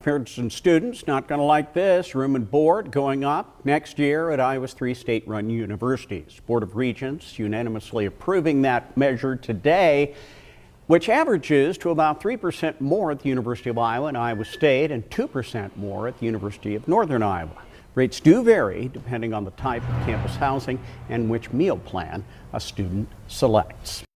Parents and students not going to like this. Room and board going up next year at Iowa's 3 state-run universities. Board of Regents unanimously approving that measure today, which averages to about 3% more at the University of Iowa and Iowa State and 2% more at the University of Northern Iowa. Rates do vary depending on the type of campus housing and which meal plan a student selects.